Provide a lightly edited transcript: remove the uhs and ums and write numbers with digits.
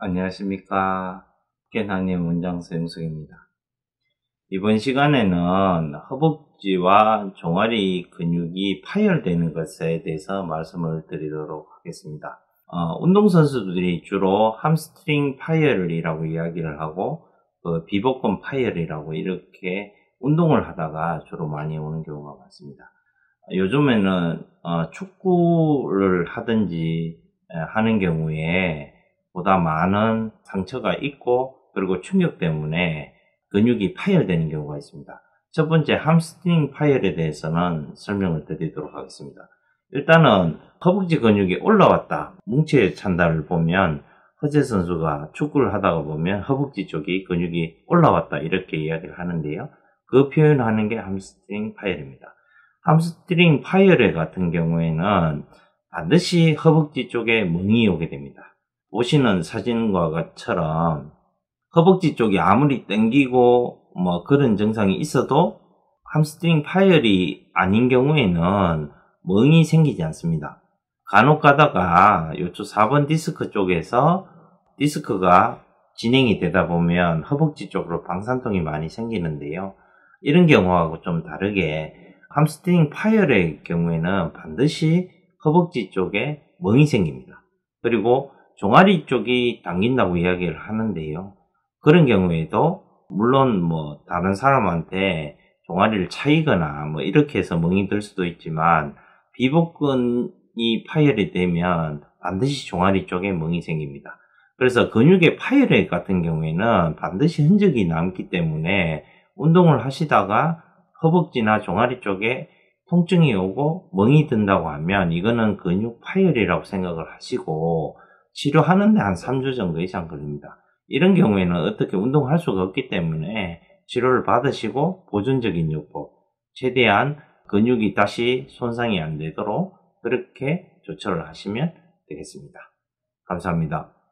안녕하십니까.健학년 원장수 영숙입니다. 이번 시간에는 허벅지와 종아리 근육이 파열되는 것에 대해서 말씀을 드리도록 하겠습니다. 운동선수들이 주로 함스트링 파열이라고 이야기를 하고 비복근 파열이라고 이렇게 운동을 하다가 주로 많이 오는 경우가 많습니다. 요즘에는 축구를 하든지 하는 경우에 보다 많은 상처가 있고 그리고 충격 때문에 근육이 파열되는 경우가 있습니다. 첫 번째 함스트링 파열에 대해서는 설명을 드리도록 하겠습니다. 일단은 허벅지 근육이 올라왔다, 뭉치의 찬다를 보면 허재 선수가 축구를 하다가 보면 허벅지 쪽이 근육이 올라왔다 이렇게 이야기를 하는데요. 그 표현하는 게 함스트링 파열입니다. 함스트링 파열에 같은 경우에는 반드시 허벅지 쪽에 멍이 오게 됩니다. 보시는 사진과 같처럼 허벅지 쪽이 아무리 당기고 그런 증상이 있어도 함스트링 파열이 아닌 경우에는 멍이 생기지 않습니다. 간혹 가다가 요쪽 4번 디스크 쪽에서 디스크가 진행이 되다 보면 허벅지 쪽으로 방산통이 많이 생기는데요. 이런 경우하고 좀 다르게 함스트링 파열의 경우에는 반드시 허벅지 쪽에 멍이 생깁니다. 그리고 종아리 쪽이 당긴다고 이야기를 하는데요. 그런 경우에도 물론 다른 사람한테 종아리를 차이거나 이렇게 해서 멍이 들 수도 있지만 비복근이 파열이 되면 반드시 종아리 쪽에 멍이 생깁니다. 그래서 근육의 파열 같은 경우에는 반드시 흔적이 남기 때문에 운동을 하시다가 허벅지나 종아리 쪽에 통증이 오고 멍이 든다고 하면 이거는 근육 파열이라고 생각을 하시고 치료하는데 한 3주 정도 이상 걸립니다. 이런 경우에는 어떻게 운동할 수가 없기 때문에 치료를 받으시고 보존적인 요법, 최대한 근육이 다시 손상이 안 되도록 그렇게 조처를 하시면 되겠습니다. 감사합니다.